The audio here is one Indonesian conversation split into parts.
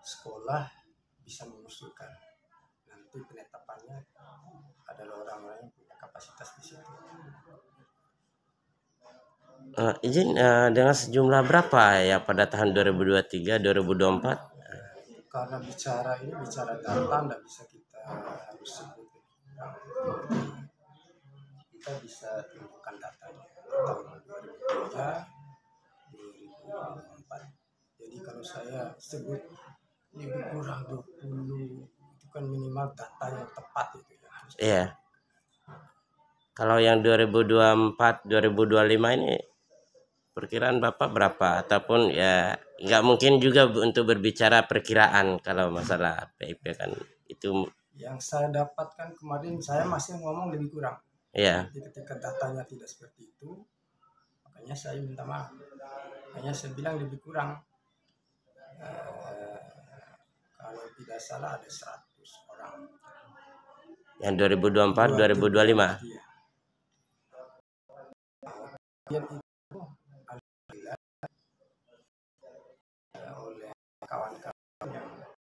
sekolah bisa mengusulkan. Nanti penetapannya adalah orang-orang yang punya kapasitas di situ. Izin dengan sejumlah berapa ya pada tahun 2023 2024? Karena bicara data nggak bisa kita harus sebut. Kita bisa temukan datanya tahun 2003 2024. Jadi kalau saya sebut lebih kurang 20 itu kan minimal data yang tepat itu ya. Iya. Kalau yang 2024 2025 ini perkiraan Bapak berapa? Ataupun ya nggak mungkin juga untuk berbicara perkiraan kalau masalah PIP kan itu. Yang saya dapatkan kemarin saya masih ngomong lebih kurang. Iya. Jadi ketika datanya tidak seperti itu, makanya saya minta maaf. Makanya saya bilang lebih kurang. Kalau tidak salah ada 100 orang. Yang 2024 2025. Iya. Kemudian itu alhamdulillah oleh kawan-kawan yang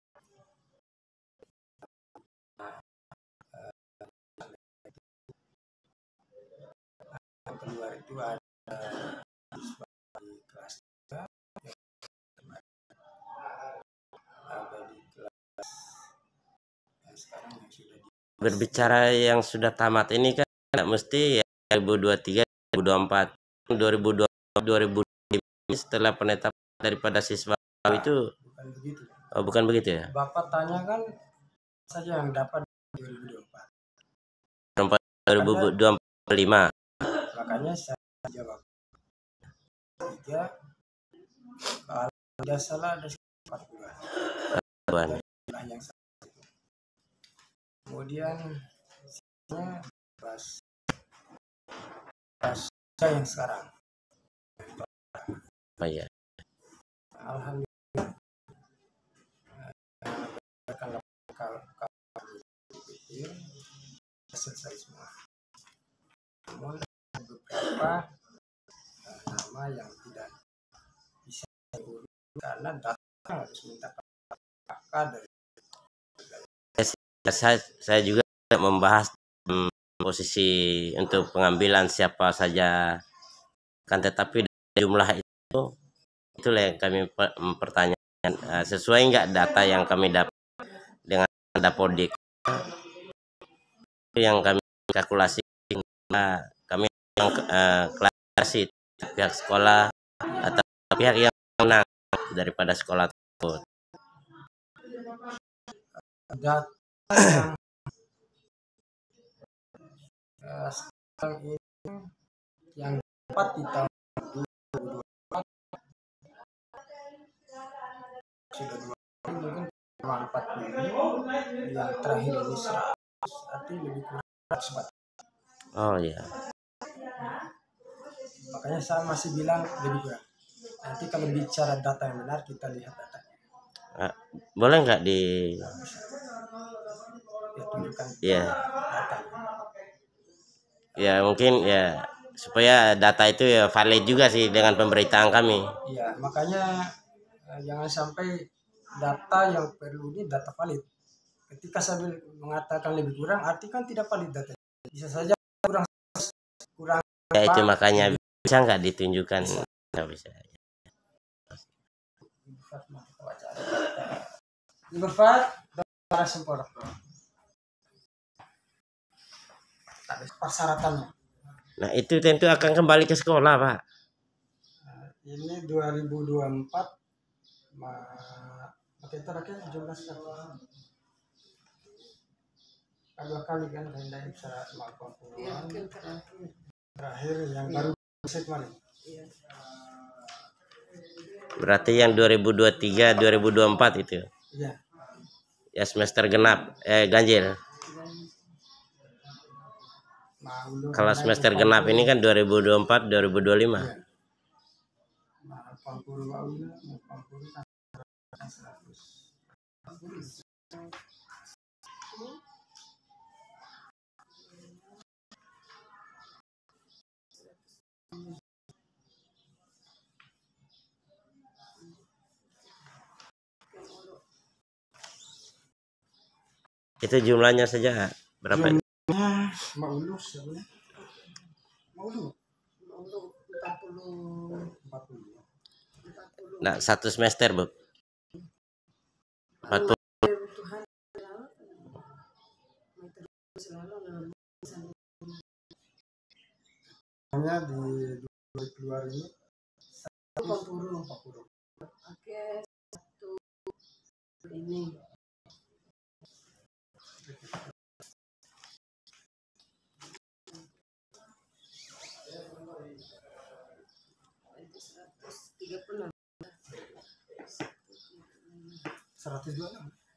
keluar itu ada siswa di kelas 3, ada di kelas yang sekarang yang sudah di Berbicara yang sudah tamat ini kan mesti ya 2023 2024 2020 2025 setelah penetapan daripada siswa itu bukan begitu. bukan begitu ya? Bapak tanya kan saja yang dapat 2024. 2025. Makanya saya jawab 3 kalau tidak salah ada 40-an. Yang kemudian pas yang sekarang. Oh ya. Alhamdulillah selesai semua. Namun beberapa nama yang tidak bisa diurus karena data harus minta kakak dari. Saya juga membahas posisi untuk pengambilan siapa saja kan, tetapi jumlah itulah yang kami mempertanyakan sesuai nggak data yang kami dapat dengan Dapodik yang kami kalkulasi, kami yang klarifikasi pihak sekolah atau pihak yang menang daripada sekolah tersebut. Data yang sekarang ini yang dapat di tahun 2024 sudah 2 mungkin cuma 40, yang terakhir ini 100, arti lebih kurang 100. Oh ya. Makanya saya masih bilang lebih kurang. Nanti kalau bicara data yang benar kita lihat data. Boleh nggak di tunjukkan ya. data. Ya mungkin ya supaya data itu ya valid juga sih dengan pemberitaan kami. Iya, makanya jangan sampai data yang perlu ini data valid. Ketika saya mengatakan lebih kurang, arti kan tidak valid data. Bisa saja kurang. Ya itu makanya bisa nggak ditunjukkan? Nggak bisa. Sempurna. Persyaratannya. Nah itu tentu akan kembali ke sekolah, Pak. Ini 2024 pakai terakhir jumlah sekolah 2 kali kan saya bisa melakukan puluhan. Terakhir yang baru kemarin. Berarti yang 2023 2024 itu. Iya. Ya semester genap ganjil. Kalau semester genap ini kan 2024 2025. Iya. Itu jumlahnya saja berapa? Jumlahnya Maulu sebenarnya. Maulu 40. Nah, satu semester, Bu. 40. Hanya di keluar ini 40. Oke, satu ini. Seratus dua.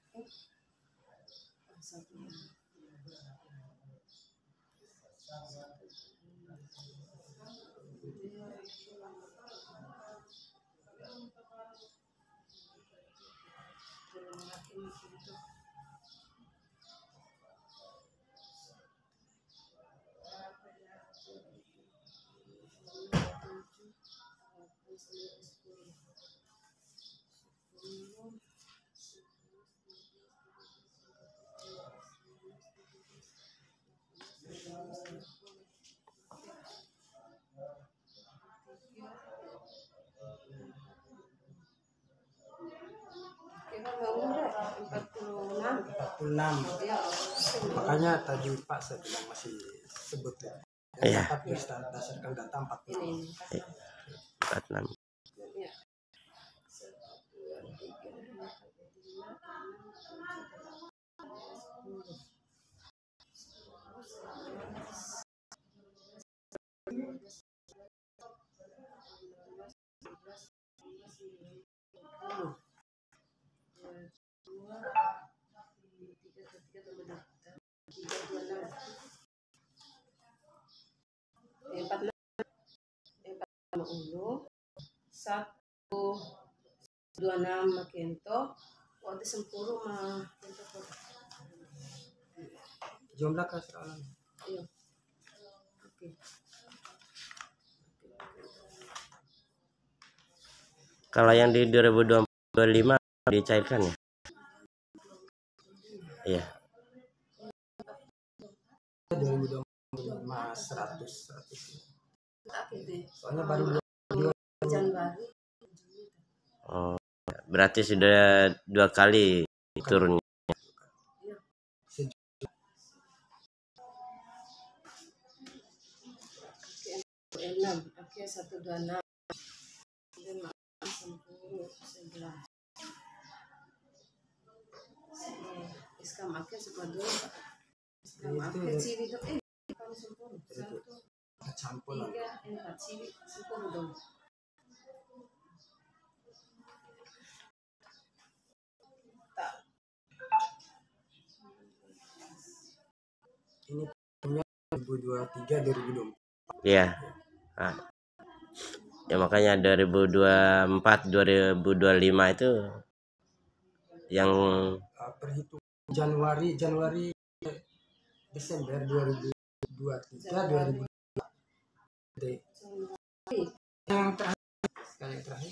Makanya tadi Pak saya bilang masih sebut ya. Iya. Tapi berdasarkan data 40. 46. Satu 26 makento waktu 10 mah Jumlah keseluruhan. iya. Oke. Kalau yang di 2025 dicairkan ya? Iya. 2025 100. Soalnya baru Januari. Oh, berarti sudah 2 kali turunnya. Oke, 126. 5, 10, 11. Iskam akhir sepaduh. Iskam akhir ciri dong. Kalau 10. 1, campur 3, 4 ciri 10 dong. Ini punya 2023 2024. Iya. Nah, ya makanya 2024 2025 itu yang Perhitungan Januari Desember 2023 2024. Yang terakhir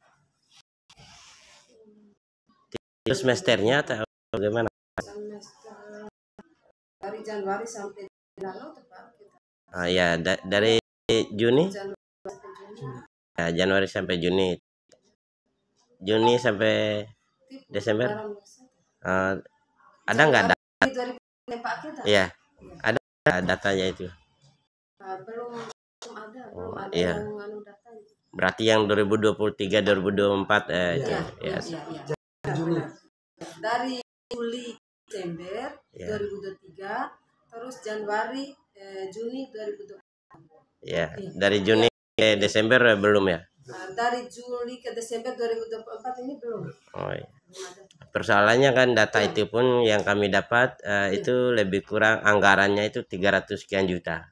itu semesternya atau bagaimana? Semester dari Januari sampai lalu tepat kita. Ah ya, dari Juni? Ya, Januari sampai Juni. Juni sampai Desember. Ada nggak data? Iya, ada datanya itu. Belum ada, belum ada Iya. yang anu data itu. Berarti yang 2023 2024 itu. Iya. Juni. Dari Juli Desember Iya. 2023 terus Januari Juni 2024. Ya, dari Juni ke Desember belum ya? Dari Juli ke Desember 2024 ini belum. Oh iya. Belum ada. Persoalannya kan data itu pun yang kami dapat itu lebih kurang anggarannya itu 300 sekian juta.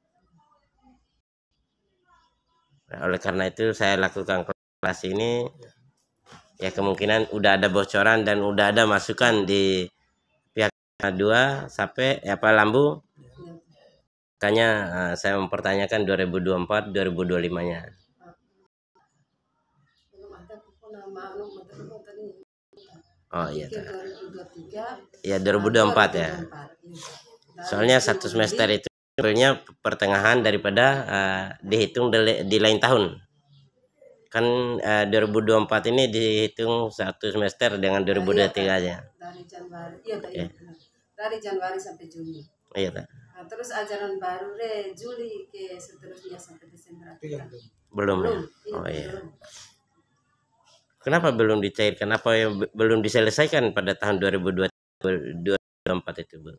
Nah, oleh karena itu saya lakukan kelas ini ya kemungkinan udah ada bocoran dan udah ada masukan di pihak 2 sampai apa Lambu. Makanya saya mempertanyakan 2024 2025-nya. Belum ada pun nama anu tadi. Oh iya, ke 2023. ya 2024 ya. 2024. Dari Soalnya satu Juli. semester itu sebenarnya pertengahan daripada dihitung di lain tahun. Kan 2024 ini dihitung satu semester dengan 2023 aja. Dari Januari, iya Oke. benar. Dari Januari sampai Juni. Iya, tak? Nah, terus ajaran baru deh Juli ke seterusnya sampai Desember. Itu yang Belum ya? Iya, Oh iya. belum. Kenapa belum dicairkan? Apa yang belum diselesaikan pada tahun 2024 itu, Bu?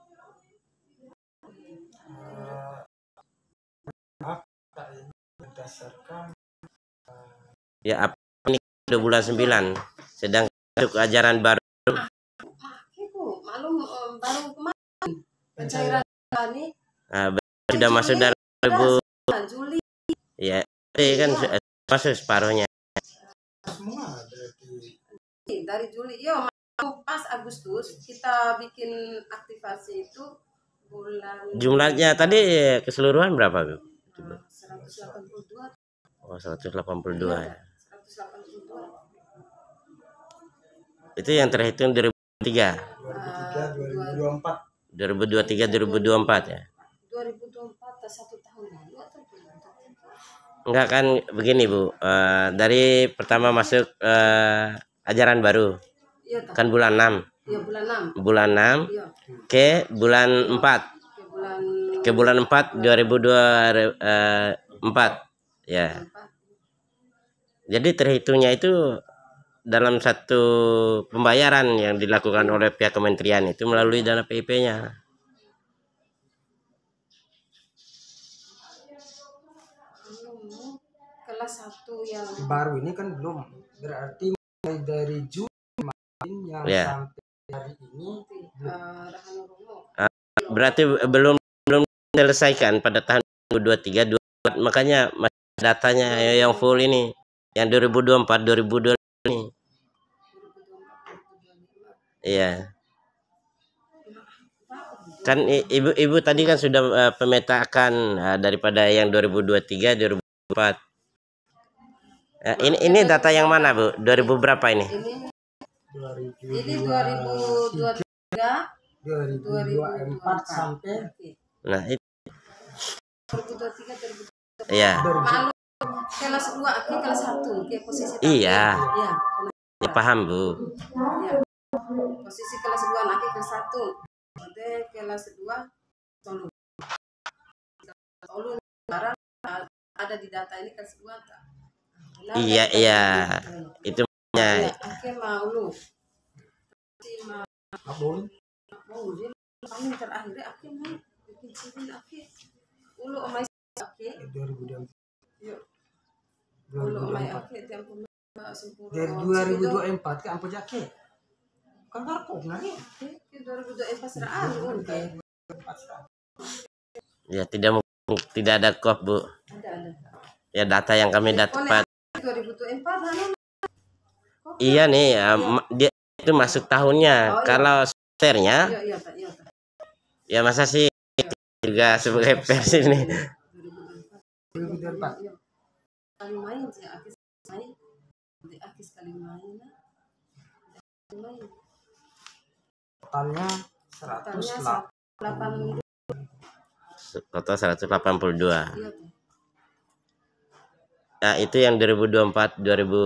berdasarkan Ya apa ini udah bulan 9, sedang masuk ajaran baru. Aku malum baru kemarin pencairan ini Sudah masuk dari 2000 Juli. ya, ini kan masuk separuhnya. semua berarti Dari Juli, yo pas Agustus kita bikin aktivasi itu bulan Jumlahnya tadi keseluruhan berapa, Bu? 182. Oh, 182 ya. 182. Itu yang terhitung 2023. 2023 2024 2023 2024 ya. 2024 satu tahun lalu atau 2023? Enggak kan begini, Bu. Dari pertama masuk ajaran baru Iya, tak? kan bulan 6. Iya, bulan 6. Bulan 6 Iya, ke bulan 4. ke bulan Ke bulan 4 2024 ya. 4. Jadi terhitungnya itu dalam satu pembayaran yang dilakukan oleh pihak kementerian itu melalui dana PIP-nya. Kelas 1 yang baru ini kan belum, berarti mulai dari Juni kemarin yang Ya. sampai hari ini Rahana Romo. Berarti belum diselesaikan pada tahun 2023 2024, makanya datanya yang full ini yang 2024 2025 ini. Iya. Kan ibu tadi kan sudah pemetakan daripada yang 2023 2024. Ini data yang mana, Bu? 2000 berapa ini? Ini 2023 2024 sampai Nah, itu 2023 ya. malu kelas 2 ke kelas 1 ke posisi Iya. Iya. Ya paham, Bu. Ya. Posisi kelas 2 nanti kelas 1. Nanti kelas 2 tolong. Tolong sekarang ada di data ini kelas 2 tak? Benar, Iya, kan? iya. Itu Ya, ya. akhir mau lu. abon Mau dia paling terakhir akhir mau bikin sini akhir. Ulu omai akhir. 2024 Yuk. Ulu omai akhir yang punya sempurna. dari 2024 ke ampo jake kan barko nari Ke 2024 serah oke. Ya tidak ada kop, Bu. Ada. Ya data yang kami dapat. 2024 anu. Iya nih, dia itu masuk tahunnya. Oh, iya. Kalau semesternya, Iya, Pak. Iya, Pak. ya masa sih juga sebagai pers ini. 2024 Iya. Kali main sih akis main. Di akis kali main. Main. totalnya Totalnya 180. Total 182. Iya, Pak. Nah, itu yang 2024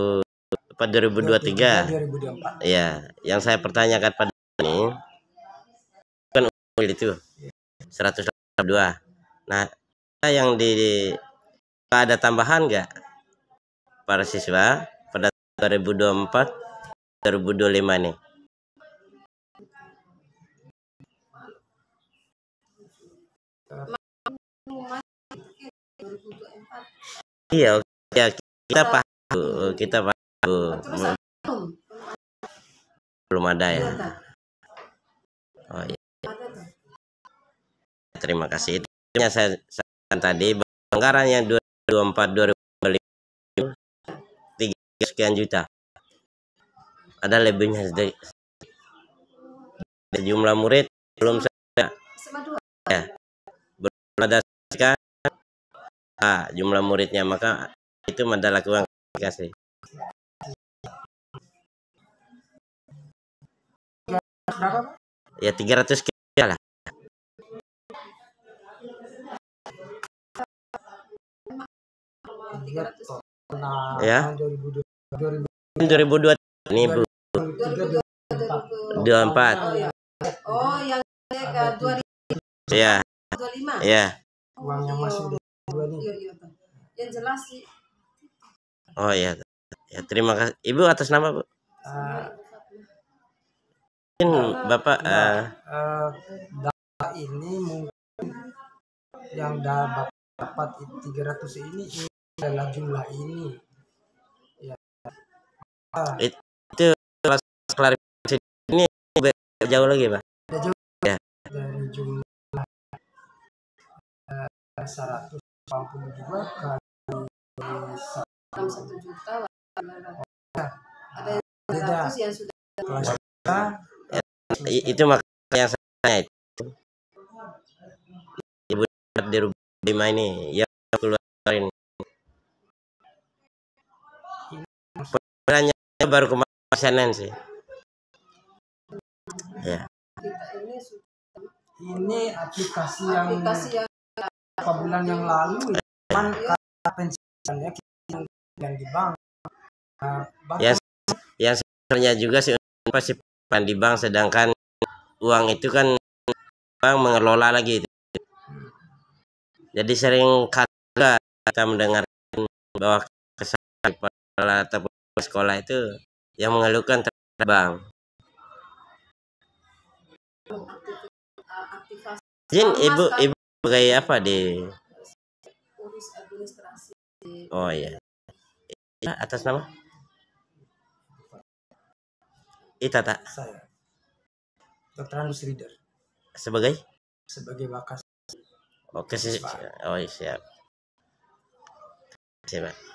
2023. 2024 Ya, yang saya pertanyakan pada ini kan itu 182. Nah, yang ada tambahan nggak para siswa pada 2024 2025 nih? Iya, ya, kita paham, Bu. Kita paham, Bu. Belum ada ya. Oh iya. Terima kasih. Itu yang saya sampaikan tadi, anggaran yang 2024 2025 3 sekian juta. Ada lebihnya dari jumlah murid belum saya ya, belum ada sekian jumlah muridnya, maka itu adalah lakukan klarifikasi. berapa Pak? Ya 300 kilo lah. Nah, Ya. tahun 2002 ini Bu. 24. Oh ya. Oh yang ke 2025. Ya. Ya. uang yang masuk di dua ini. Iya. Yang jelas sih. Oh ya. Ya, terima kasih. Ibu atas nama Bu. Mungkin Bapak data ini mungkin yang dapat 300 ini adalah jumlah ini. Ya. Itu klarifikasi ini jauh lagi Pak. Ya. Dari jumlah 182 kali 1 juta. Ada yang beda 100 yang sudah kelas kita. Itu makanya yang saya tanya itu. Ibu di rumah ini yang keluarin. Pertanyaannya baru kemarin Senin sih. Ya. kita Ini aplikasi yang yang beberapa bulan yang lalu cuman karena pensiunnya yang di bank. Yang sebenarnya juga sih pasti di bank, sedangkan uang itu kan bank mengelola lagi itu. Jadi sering kita mendengarkan bahwa kesalahan kepala ataupun sekolah itu yang mengeluhkan terhadap bank. aktivasi Jin, ibu sebagai apa di? urus administrasi. Oh iya. Atas nama? Ita tak? Saya Dr. Anus Reader Sebagai Wakas. Oke sih. Oh iya, siap. Siap.